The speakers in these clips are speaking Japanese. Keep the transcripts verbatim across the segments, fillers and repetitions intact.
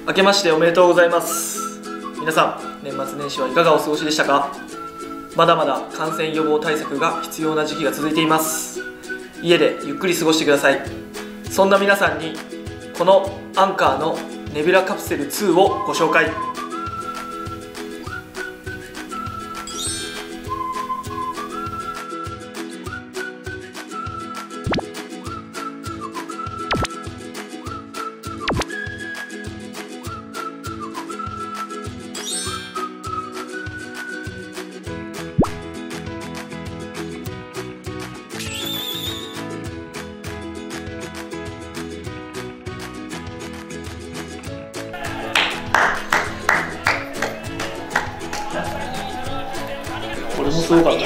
明けましておめでとうございます。皆さん、年末年始はいかがお過ごしでしたか？まだまだ感染予防対策が必要な時期が続いています。家でゆっくり過ごしてください。そんな皆さんにこのアンカーのネビュラカプセルツーをご紹介。これもすごかった。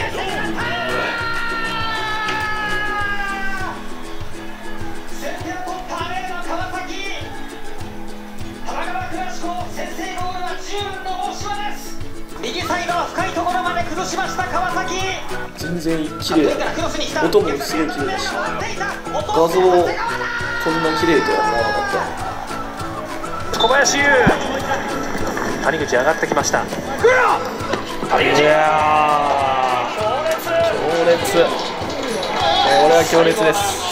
右サイドは深いところまで崩しました川崎。 全然綺麗だ。音もすごい綺麗だし、画像こんな綺麗とは思わなかった。 小林優、谷口上がってきました。谷口、 いやー強烈、これは強烈です。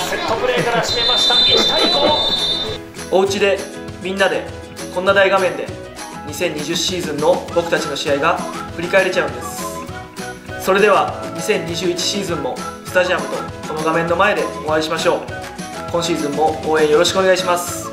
セットプレーから締めました。いちたいご。 お家でみんなでこんな大画面でにせんにじゅうシーズンの僕たちの試合が振り返れちゃうんです。それではにせんにじゅういちシーズンもスタジアムとこの画面の前でお会いしましょう。今シーズンも応援よろしくお願いします。